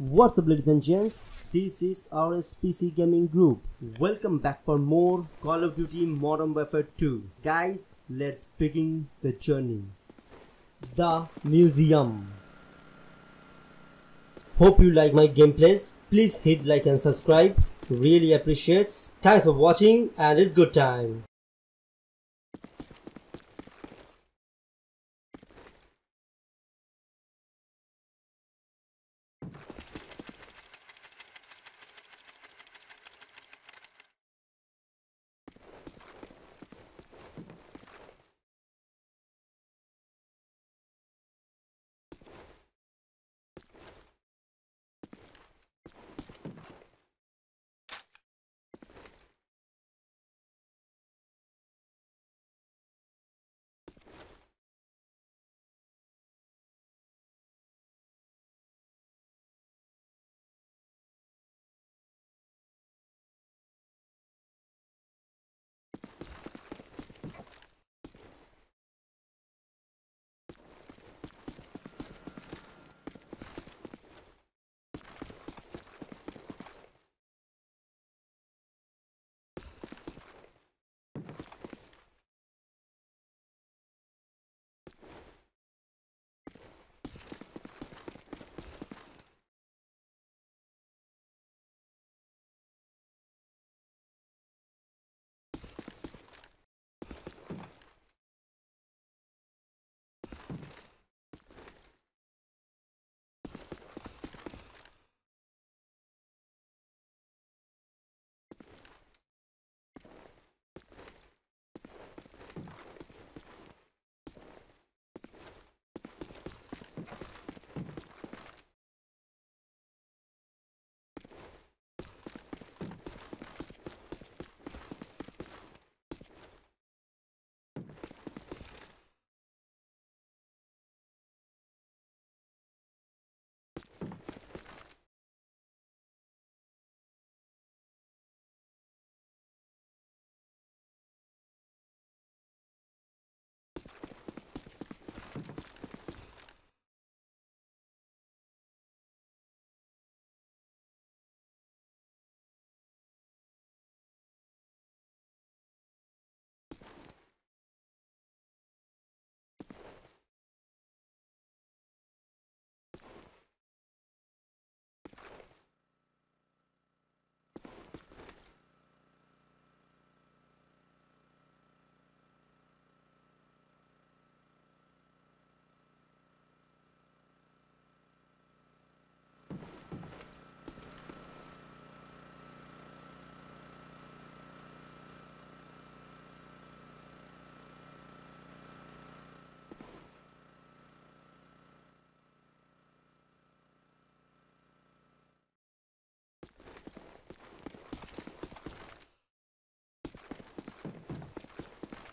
What's up, ladies and gents, this is RSPC Gaming Group. Welcome back for more Call of Duty Modern Warfare 2. Guys, let's begin the journey. The Museum. Hope you like my gameplays. Please hit like and subscribe. Really appreciates. Thanks for watching and it's good time.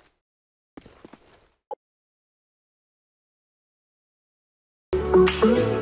Thank you.